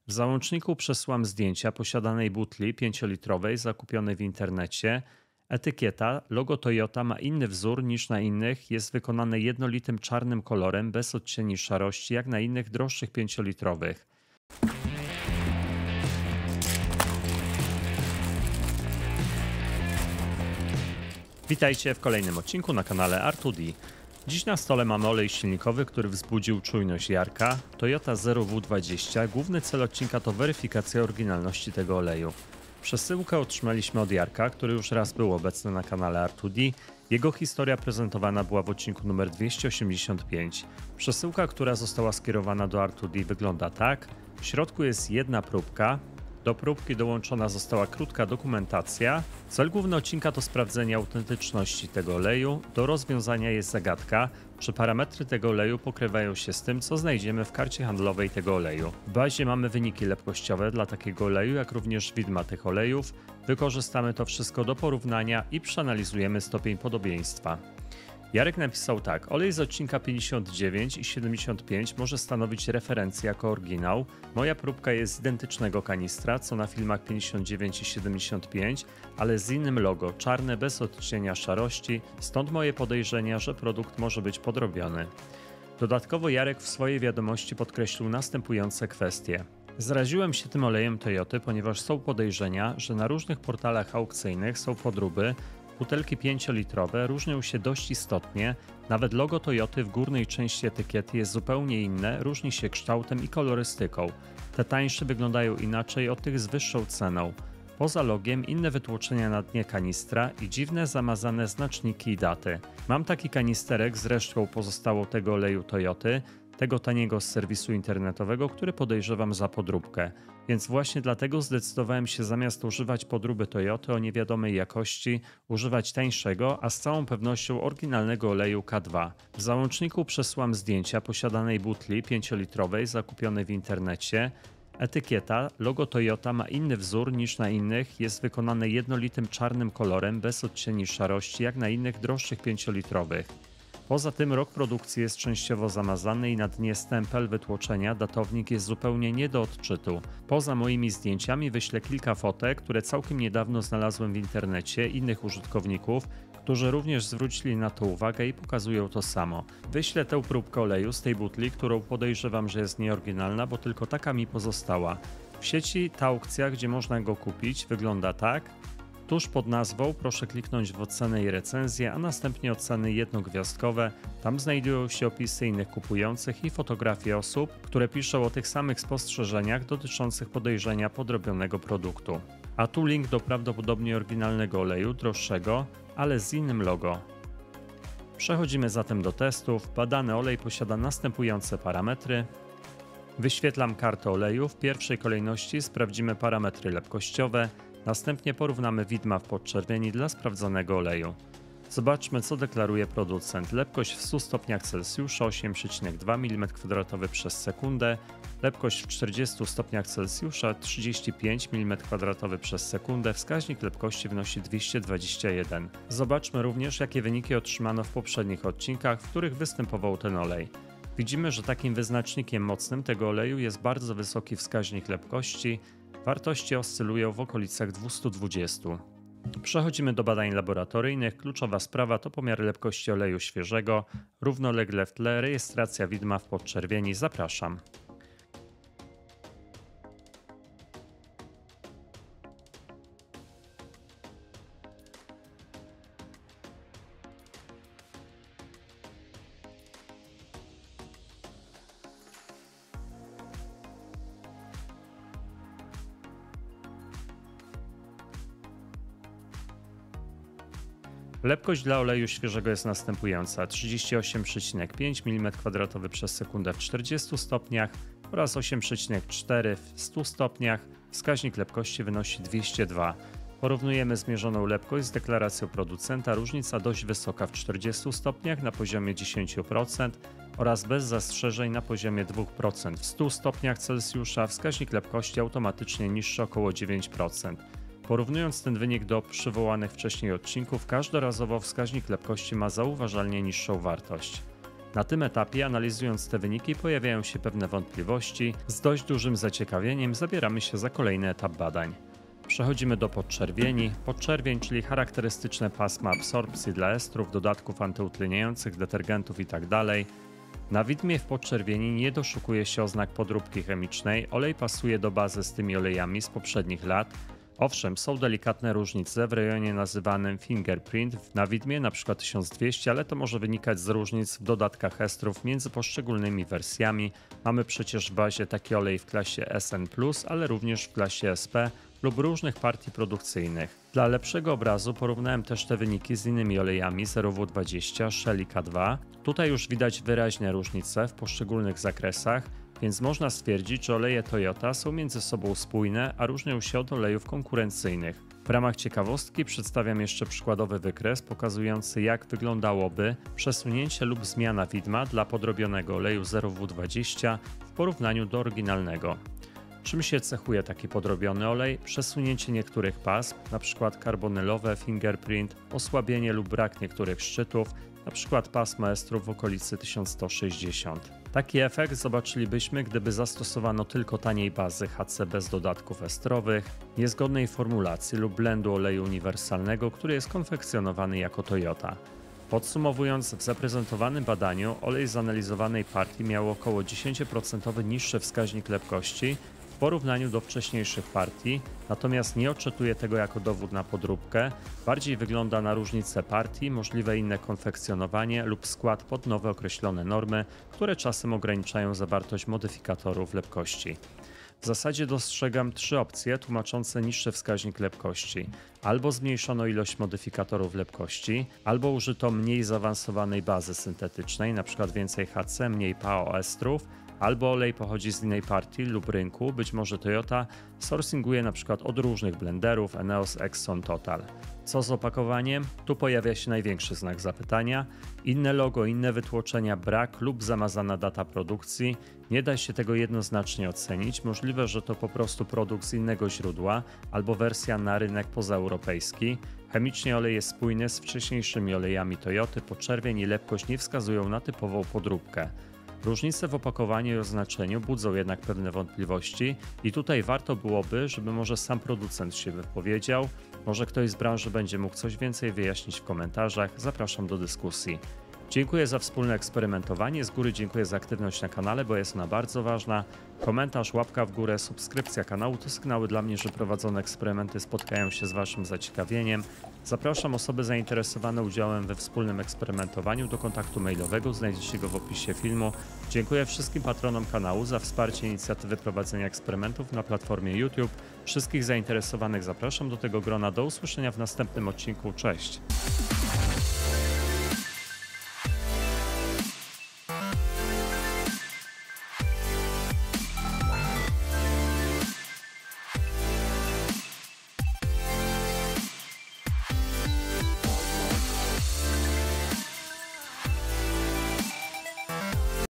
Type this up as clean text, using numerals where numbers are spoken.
W załączniku przesyłam zdjęcia posiadanej butli 5-litrowej zakupionej w internecie. Etykieta, logo Toyota ma inny wzór niż na innych, jest wykonane jednolitym czarnym kolorem bez odcieni szarości jak na innych droższych 5-litrowych. Witajcie w kolejnym odcinku na kanale R2D. Dziś na stole mamy olej silnikowy, który wzbudził czujność Jarka, Toyota 0W20. Główny cel odcinka to weryfikacja oryginalności tego oleju. Przesyłkę otrzymaliśmy od Jarka, który już raz był obecny na kanale R2D. Jego historia prezentowana była w odcinku numer 285. Przesyłka, która została skierowana do R2D, wygląda tak. W środku jest jedna próbka. Do próbki dołączona została krótka dokumentacja. Cel główny odcinka to sprawdzenie autentyczności tego oleju. Do rozwiązania jest zagadka, czy parametry tego oleju pokrywają się z tym, co znajdziemy w karcie handlowej tego oleju. W bazie mamy wyniki lepkościowe dla takiego oleju, jak również widma tych olejów. Wykorzystamy to wszystko do porównania i przeanalizujemy stopień podobieństwa. Jarek napisał tak: olej z odcinka 59 i 75 może stanowić referencję jako oryginał. Moja próbka jest z identycznego kanistra, co na filmach 59 i 75, ale z innym logo, czarne bez odcienia szarości, stąd moje podejrzenia, że produkt może być podrobiony. Dodatkowo Jarek w swojej wiadomości podkreślił następujące kwestie. Zraziłem się tym olejem Toyoty, ponieważ są podejrzenia, że na różnych portalach aukcyjnych są podróby. Butelki 5-litrowe różnią się dość istotnie, nawet logo Toyoty w górnej części etykiety jest zupełnie inne, różni się kształtem i kolorystyką. Te tańsze wyglądają inaczej od tych z wyższą ceną. Poza logiem inne wytłoczenia na dnie kanistra i dziwne zamazane znaczniki i daty. Mam taki kanisterek z resztką pozostałą tego oleju Toyoty, tego taniego z serwisu internetowego, który podejrzewam za podróbkę. Więc właśnie dlatego zdecydowałem się zamiast używać podróby Toyoty o niewiadomej jakości, używać tańszego, a z całą pewnością oryginalnego oleju K2. W załączniku przesyłam zdjęcia posiadanej butli 5-litrowej zakupionej w internecie. Etykieta, logo Toyota ma inny wzór niż na innych, jest wykonane jednolitym czarnym kolorem bez odcieni szarości jak na innych droższych 5-litrowych. Poza tym rok produkcji jest częściowo zamazany i na dnie stempel wytłoczenia, datownik jest zupełnie nie do odczytu. Poza moimi zdjęciami wyślę kilka fotek, które całkiem niedawno znalazłem w internecie innych użytkowników, którzy również zwrócili na to uwagę i pokazują to samo. Wyślę tę próbkę oleju z tej butli, którą podejrzewam, że jest nieoryginalna, bo tylko taka mi pozostała. W sieci ta aukcja, gdzie można go kupić, wygląda tak. Tuż pod nazwą proszę kliknąć w ocenę i recenzję, a następnie oceny jednogwiazdkowe. Tam znajdują się opisy innych kupujących i fotografie osób, które piszą o tych samych spostrzeżeniach dotyczących podejrzenia podrobionego produktu. A tu link do prawdopodobnie oryginalnego oleju, droższego, ale z innym logo. Przechodzimy zatem do testów. Badany olej posiada następujące parametry. Wyświetlam kartę oleju. W pierwszej kolejności sprawdzimy parametry lepkościowe. Następnie porównamy widma w podczerwieni dla sprawdzonego oleju. Zobaczmy, co deklaruje producent. Lepkość w 100 stopniach Celsjusza 8,2 mm2 przez sekundę, lepkość w 40 stopniach Celsjusza 35 mm2 przez sekundę, wskaźnik lepkości wynosi 221. Zobaczmy również, jakie wyniki otrzymano w poprzednich odcinkach, w których występował ten olej. Widzimy, że takim wyznacznikiem mocnym tego oleju jest bardzo wysoki wskaźnik lepkości. Wartości oscylują w okolicach 220. Przechodzimy do badań laboratoryjnych. Kluczowa sprawa to pomiar lepkości oleju świeżego. Równolegle w tle rejestracja widma w podczerwieni. Zapraszam. Lepkość dla oleju świeżego jest następująca: 38,5 mm2 przez sekundę w 40 stopniach oraz 8,4 w 100 stopniach. Wskaźnik lepkości wynosi 202. Porównujemy zmierzoną lepkość z deklaracją producenta. Różnica dość wysoka w 40 stopniach na poziomie 10% oraz bez zastrzeżeń na poziomie 2%. W 100 stopniach Celsjusza wskaźnik lepkości automatycznie niższy około 9%. Porównując ten wynik do przywołanych wcześniej odcinków, każdorazowo wskaźnik lepkości ma zauważalnie niższą wartość. Na tym etapie, analizując te wyniki, pojawiają się pewne wątpliwości. Z dość dużym zaciekawieniem zabieramy się za kolejny etap badań. Przechodzimy do podczerwieni. Podczerwień, czyli charakterystyczne pasma absorpcji dla estrów, dodatków antyutleniających, detergentów itd. Na widmie w podczerwieni nie doszukuje się oznak podróbki chemicznej, olej pasuje do bazy z tymi olejami z poprzednich lat. Owszem, są delikatne różnice w rejonie nazywanym fingerprint na widmie, np. 1200, ale to może wynikać z różnic w dodatkach estrów między poszczególnymi wersjami. Mamy przecież w bazie taki olej w klasie SN+, ale również w klasie SP lub różnych partii produkcyjnych. Dla lepszego obrazu porównałem też te wyniki z innymi olejami 0W20, Shell i K2. Tutaj już widać wyraźne różnice w poszczególnych zakresach, więc można stwierdzić, że oleje Toyota są między sobą spójne, a różnią się od olejów konkurencyjnych. W ramach ciekawostki przedstawiam jeszcze przykładowy wykres pokazujący, jak wyglądałoby przesunięcie lub zmiana widma dla podrobionego oleju 0W20 w porównaniu do oryginalnego. Czym się cechuje taki podrobiony olej? Przesunięcie niektórych pasm, np. karbonylowe, fingerprint, osłabienie lub brak niektórych szczytów, np. pasmo estrów w okolicy 1160. Taki efekt zobaczylibyśmy, gdyby zastosowano tylko taniej bazy HC bez dodatków estrowych, niezgodnej formulacji lub blendu oleju uniwersalnego, który jest konfekcjonowany jako Toyota. Podsumowując, w zaprezentowanym badaniu olej z analizowanej partii miał około 10% niższy wskaźnik lepkości w porównaniu do wcześniejszych partii, natomiast nie odczytuję tego jako dowód na podróbkę, bardziej wygląda na różnice partii, możliwe inne konfekcjonowanie lub skład pod nowe określone normy, które czasem ograniczają zawartość modyfikatorów lepkości. W zasadzie dostrzegam trzy opcje tłumaczące niższy wskaźnik lepkości. Albo zmniejszono ilość modyfikatorów lepkości, albo użyto mniej zaawansowanej bazy syntetycznej, np. więcej HC, mniej PAO estrów, albo olej pochodzi z innej partii lub rynku, być może Toyota sourcinguje np. od różnych blenderów Eneos, Exxon, Total. Co z opakowaniem? Tu pojawia się największy znak zapytania. Inne logo, inne wytłoczenia, brak lub zamazana data produkcji. Nie da się tego jednoznacznie ocenić. Możliwe, że to po prostu produkt z innego źródła albo wersja na rynek pozaeuropejski. Chemicznie olej jest spójny z wcześniejszymi olejami Toyoty, podczerwień i lepkość nie wskazują na typową podróbkę. Różnice w opakowaniu i oznaczeniu budzą jednak pewne wątpliwości i tutaj warto byłoby, żeby może sam producent się wypowiedział, może ktoś z branży będzie mógł coś więcej wyjaśnić w komentarzach, zapraszam do dyskusji. Dziękuję za wspólne eksperymentowanie, z góry dziękuję za aktywność na kanale, bo jest ona bardzo ważna. Komentarz, łapka w górę, subskrypcja kanału to sygnały dla mnie, że prowadzone eksperymenty spotkają się z Waszym zaciekawieniem. Zapraszam osoby zainteresowane udziałem we wspólnym eksperymentowaniu do kontaktu mailowego, znajdziecie go w opisie filmu. Dziękuję wszystkim patronom kanału za wsparcie inicjatywy prowadzenia eksperymentów na platformie YouTube. Wszystkich zainteresowanych zapraszam do tego grona. Do usłyszenia w następnym odcinku. Cześć!